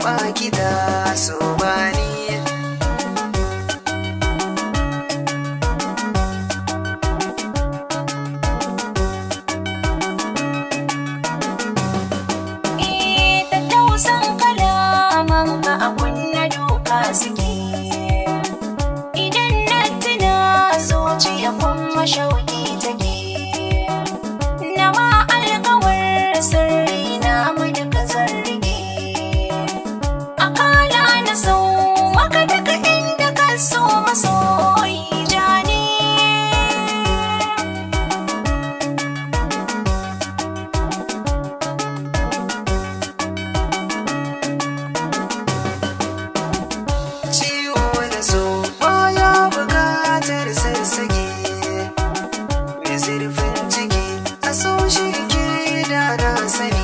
ba ki da so ba ni. Tattausan kalaman ka a kunna doka suke, idan na tuna zuciya kuma shauki take, na ma alkawar sirri na mu duka zargi, akala na so maka daga inda ka so masoyi jani. Ciwo da so baya bukatar sassage, mai zurfin ciki a so shi ke da na sani.